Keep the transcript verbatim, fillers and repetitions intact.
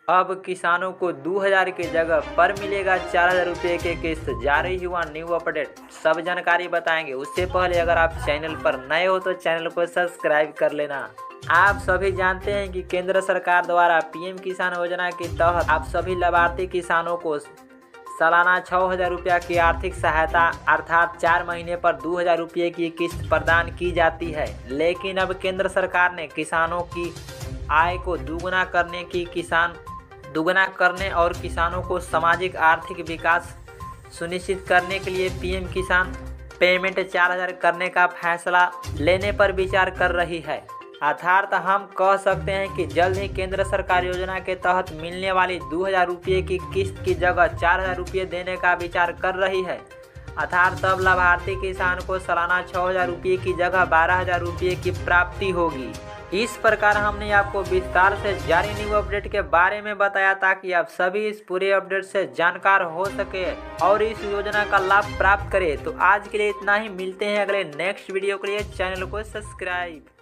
अब किसानों को दो हज़ार की जगह पर मिलेगा चार हज़ार रुपये के किस्त। जारी हुआ न्यू अपडेट, सब जानकारी बताएंगे। उससे पहले अगर आप चैनल पर नए हो तो चैनल को सब्सक्राइब कर लेना। आप सभी जानते हैं कि केंद्र सरकार द्वारा पीएम किसान योजना के तहत आप सभी लाभार्थी किसानों को सालाना छः हज़ार रुपया की आर्थिक सहायता अर्थात चार महीने पर दो हज़ार रुपये की किस्त प्रदान की जाती है। लेकिन अब केंद्र सरकार ने किसानों की आय को दोगुना करने की किसान दोगुना करने और किसानों को सामाजिक आर्थिक विकास सुनिश्चित करने के लिए पीएम किसान पेमेंट चार हज़ार करने का फैसला लेने पर विचार कर रही है। अर्थात हम कह सकते हैं कि जल्द ही केंद्र सरकार योजना के तहत मिलने वाली दो हज़ार रुपये की किस्त की जगह चार हज़ार रुपये देने का विचार कर रही है। अर्थात तब लाभार्थी किसान को सालाना छः हज़ार रुपये की जगह बारह हज़ार रुपये की प्राप्ति होगी। इस प्रकार हमने आपको विस्तार से जारी न्यू अपडेट के बारे में बताया ताकि आप सभी इस पूरे अपडेट से जानकार हो सके और इस योजना का लाभ प्राप्त करें। तो आज के लिए इतना ही, मिलते हैं अगले नेक्स्ट वीडियो के लिए। चैनल को सब्सक्राइब